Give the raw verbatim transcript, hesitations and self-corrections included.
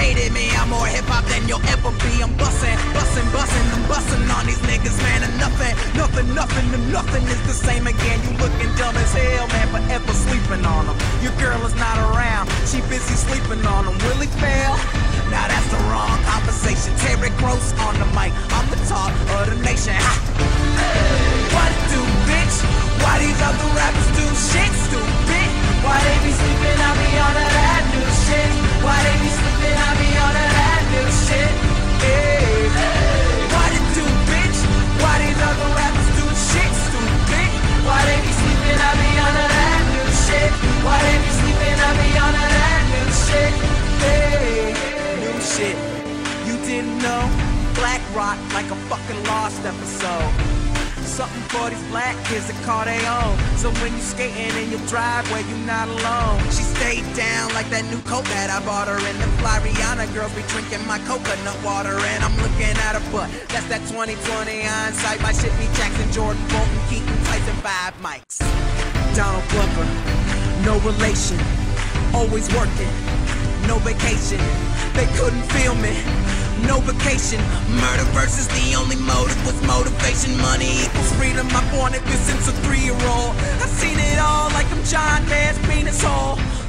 hated me. I'm more hip-hop than you'll ever be. I'm bustin', bustin', bustin', I'm bustin' on these niggas, man. And nothing, nothing, nothing, and nothing is the same again. You looking dumb as hell, man, forever sleeping on them. Your girl is not around, she busy sleeping on them. Will he fail? Now that's the wrong conversation. Terry Gross on the mic, I'm the talk of the nation. Ha! What it do, bitch? Why these other rappers do shit stupid? Why they be sleeping, I be on to that new shit. Why they be sleeping, I be on to that new shit. Hey. What it do, bitch? Why these other rappers do shit stupid? Why they be sleeping, I be on to that new shit. Why they be sleeping, I be on to that new shit. Hey. New shit. You didn't know? Black rock like a fucking lost episode. Something for these black kids that call they own. So when you skating in your driveway, you not alone. She stayed down like that new coat that I bought her. And the fly Rihanna girls be drinking my coconut water. And I'm looking at her butt. That's that twenty twenty hindsight. My shit be Jackson, Jordan, Bolton, Keaton, Tyson, five mics. Donald Glover, no relation. Always working, no vacation. They couldn't feel me. No vacation, murder versus the only motive was motivation. Money equals freedom, I wanted this since a three-year-old. I've seen it all like I'm John Mayer, penis hole.